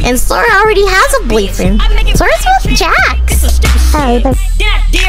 And Sora already has a boyfriend. Sora's with Jax. Oh, but